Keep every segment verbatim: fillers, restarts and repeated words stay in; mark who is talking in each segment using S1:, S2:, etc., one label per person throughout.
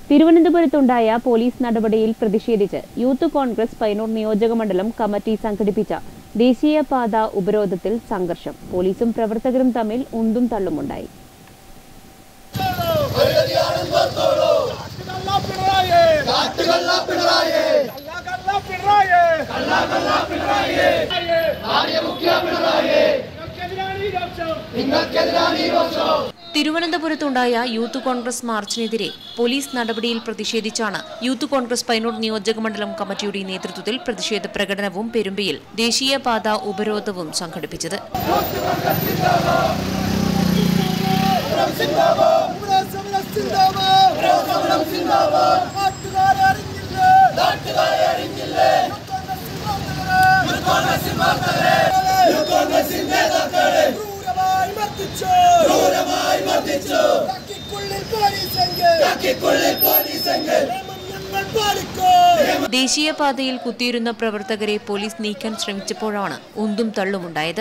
S1: തിരുവനന്തപുരത്തുണ്ടായ police നടപടിയിൽ പ്രതിഷേധിച്ച് youth Congress Payyanur നിയോജകമണ്ഡലം കമ്മിറ്റി സംഘടിപ്പിച്ച ദേശീയപാത ഉപരോധത്തിൽ സംഘർഷം. പോലീസും പ്രവർത്തകരും തമ്മിൽ ഉന്തും തള്ളുമുണ്ടായി. തിരുവനന്തപുരത്തുണ്ടായ യൂത്ത് കോൺഗ്രസ് മാർച്ചിനെതിരെ പോലീസ് നടപടിയിൽ പ്രതിഷേധിച്ചാണ് യൂത്ത് കോൺഗ്രസ് പയ്യന്നൂർ നിയോജകമണ്ഡലം കമ്മിറ്റിയുടെ നേതൃത്വത്തിൽ പ്രതിഷേധ പ്രകടനവും പെരുമ്പയിൽ ദേശീയപാത ഉപരോധവും സംഘടിപ്പിച്ചത്. ദേശീയപാതയിൽ കുത്തിയിരുന്ന പ്രവർത്തകരെ പോലീസ് നീക്കാൻ ശ്രമിച്ചപ്പോഴാണ് ഉന്തും തള്ളുമുണ്ടായത്.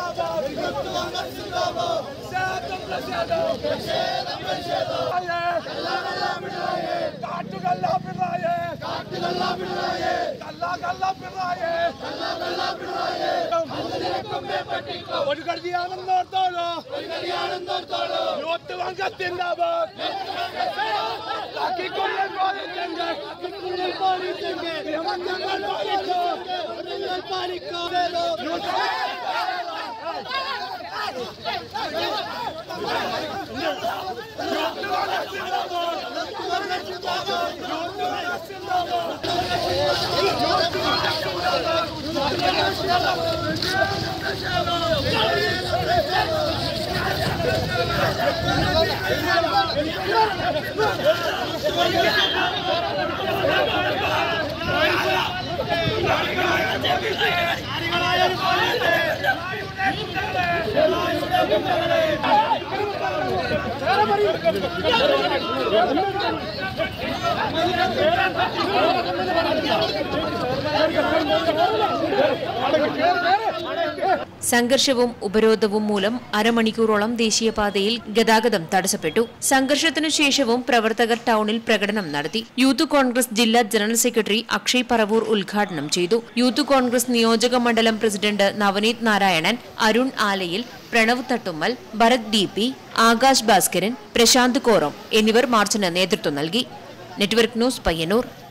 S1: സംഘർഷവും ഉപരോധവും മൂലം അരമണിക്കൂറോളം ദേശീയപാതയിൽ ഗതാഗതം തടസ്സപ്പെട്ടു. സംഘർഷത്തിനു ശേഷവും പ്രവർത്തകർ ടൗണിൽ പ്രകടനം നടത്തി. യൂത്ത് കോൺഗ്രസ് ജില്ലാ ജനറൽ സെക്രട്ടറി അക്ഷയ് പറവൂർ ഉദ്ഘാടനം ചെയ്തു. യൂത്ത് കോൺഗ്രസ് നിയോജക മണ്ഡലം president Navaneeth Narayanan, Arun Alayil, Pranav Thattummal, Bharath D P, Akash Bhaskaran, Prashanth Koram എന്നിവർ മാർച്ചിന് നേതൃത്വം നൽകി. Network news Payyanur.